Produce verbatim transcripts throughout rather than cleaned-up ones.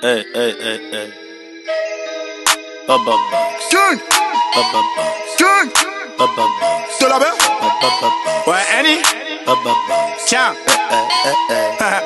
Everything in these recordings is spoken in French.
hey, hey, hey, hey. Baba Box. Gang. Baba Box. Gang. Baba Box. De la mer. Baba Box. Ouais, Annie. Baba Box. Tiens. Hey, hey, hey, hey.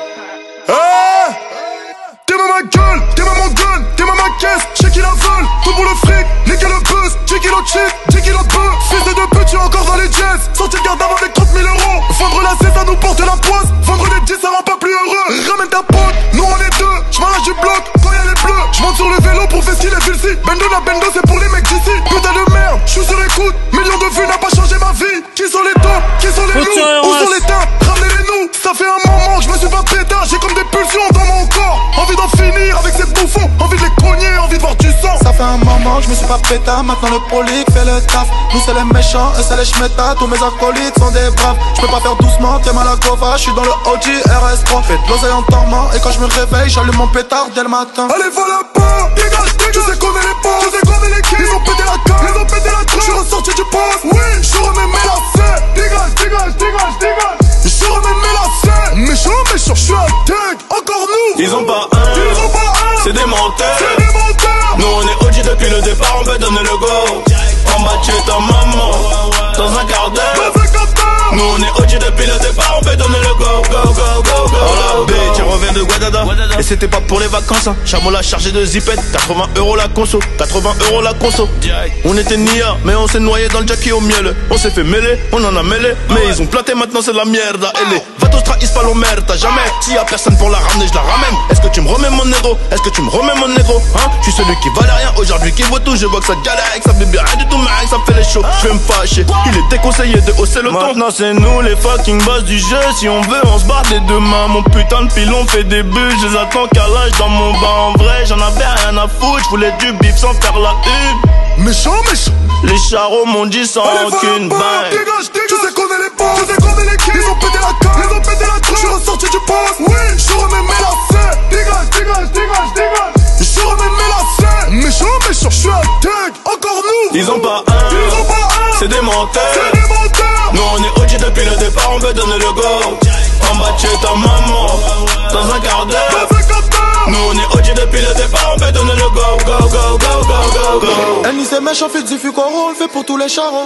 Hey. T'es ma gueule, t'es ma gun, t'es ma caisse, j'ai qui la veulent, tout pour le fric, niquer le buzz, j'ai qui l'autre shit, j'ai qui l'autre bœuf, fils de deux putes, tu es encore dans les jazz, sortir de garde avec trente mille euros, vendre la cesse, ça nous porte la poisse, vendre des dix, ça rend pas plus heureux, ramène ta pote, nous on est deux, j'm'arrache du bloc, quand y'a les bleus, j'monte sur le vélo pour faire style et vulci, Bendo la Bendo c'est pour les mecs d'ici, putain de merde, j'suis sur écoute, millions de vues n'a pas changé ma vie, qui sont les tops, qui sont les loups, où sont les tapes, ramenez-les nous, ça fait un moment que j'me suis pas pétard, j'ai comme des pulsions dans mon corps, envie d'en finir avec ces bouffons, envie de les cogner, envie de voir du sang. Ça fait un moment que je me suis pas pétard, maintenant le prolique fait le taf. Nous c'est les méchants, eux c'est les schmettas, tous mes acolytes sont des braves. Je peux pas faire doucement, tiens mal à Gova, je suis dans le O G R S trois. Fais de l'oseille en dormant, et quand je me réveille, j'allume mon pétard dès le matin. Allez voilà pas, dégage, dégage, tu sais qu'on est les bons, tu sais qu'on est les kills. Ils ont pété la carte, ils ont pété la trappe. Je suis ressorti du poste, oui, je remets mes lacets. Dégage, dégage, dégage, dégage. Je remets mes lacets. Méchant, méchant, je suis un tag, encore nous. Ils ont pas un, ils ont pas un. c'est des menteurs. C'est des menteurs. Nous on est O G depuis le départ, on peut donner le go. En bas de chez ta maman, dans un quart d'heure. Dans un quart d'heure. Nous on est O G depuis le départ, on peut donner le go. Go, go, go, go. Oh la bitch, on revient de Guadada. Et c'était pas pour les vacances, hein. Chameau l'a chargé de zipette. quatre-vingts euros la conso, quatre-vingts euros la conso. On était nia, mais on s'est noyé dans le jackie au miel. On s'est fait mêler, on en a mêlé. Mais ils ont planté, maintenant c'est de la merde. Et les vatos trahissent pas l'omerta, jamais. S'il y a personne pour la ramener, je la ramène. Est-ce que tu me remets mon négro? Est-ce que tu me remets mon négro? Hein? Je suis celui qui valait rien aujourd'hui, qui vaut tout. Je vois que ça galère avec ça bébé, rien du tout, mec, ça me fait les shows. Je vais me fâcher, il est déconseillé de hausser le ton. Maintenant c'est nous les fucking boss du jeu. Si on veut, on se barre des deux mains. Mon putain de pilon fait des buts. Je les attends qu'à l'âge dans mon bain. En vrai, j'en avais rien à foutre. Je voulais du bif sans faire la une. Méchant, méchant. Les charros m'ont dit sans aucune bain. Dégage, dégage. Tu sais qu'on est les bons, tu sais qu'on est les kills. Ils ont pété la carte, ils ont pété la trappe. Je suis ressorti du poste, oui, je remets mes lacets. Dégage, dégage, dégage, dégage. Je remets mes lacets. Méchant, méchant, je suis un tag, encore nous. Ils ont pas un, ils ont pas un. c'est des menteurs. C'est des menteurs. Nous on est O G depuis le départ, on peut donner le go. En bas de chez ta maman, dans un quart d'heure. Dans un quart d'heure. Nous on est O G depuis le départ, on peut donner le go. Go, go, go, go, go, go. Elle c'est méchant, fait du fuck on le fait pour tous les charros.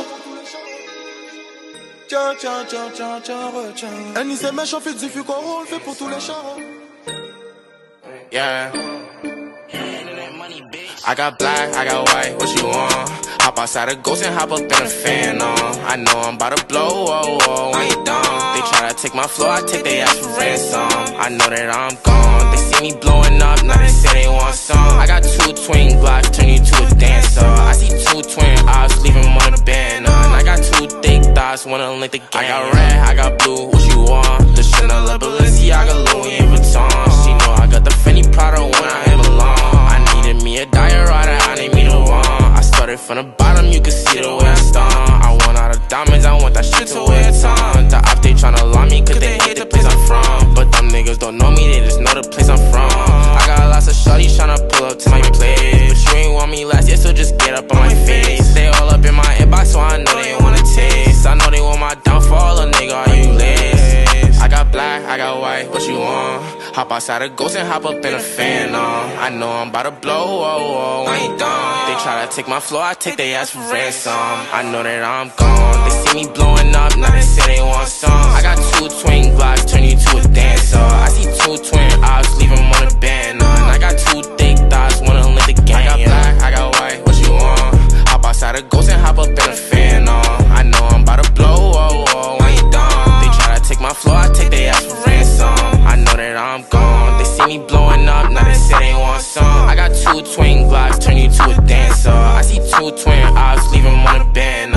Tiens, tiens, tiens, tiens, tiens, retiens. Elle c'est méchant, fait du fuck on le fait pour tous les charros. Yeah. I got black, I got white, what you want? Hop outside a ghost and hop up in a fan on. I know I'm about to blow, oh, oh, when you done. They try to take my flow, I take their ass for ransom. I know that I'm gone, they see me blowing up, now they say they want some. I got two twin blocks, turn you to a dancer. I see two twin eyes, leave them on the band on. I got two thick thighs, wanna link the game. I got red, I got blue, what you want? The Chanel, Balenciaga, Louis Vuitton. She know I got the Fendi Prada when I belong. I needed me a diorata, I need me the one. I started from the bottom, you can see the way I stung. I want all the diamonds, I want that shit to wear a ton. The op, they tryna lie me, cause they hate the place I'm from. But them niggas don't know me, they just know the place I'm from. I got lots of shorties tryna pull up to my place. But you ain't want me last year, so just get up on my face. They all up in my inbox, so I know they wanna taste. I know they want my downfall, a nigga, are you list? I got black, I got white, what you want? Hop outside a ghost and hop up in a fan on. I know I'm about to blow, oh, oh, when you done. They try to take my flow, I take their ass for ransom. I know that I'm gone, they see me blowing up, now they say they want some. I got two twin blocks, turn you to a dancer. I see two twin eyes, leave them on a band on. I got two thick thighs, wanna lick the game. I got black, I got white, what you want? Hop outside a ghost and hop up in a fan on. I know I'm about to blow, oh, oh, when you done. They try to take my flow, I take their ass for ransom. I know that I'm gone, they see me blowing up, now they say they want some. I got two twin blocks, turn you to a dancer. I see two twin eyes, leave them on a band.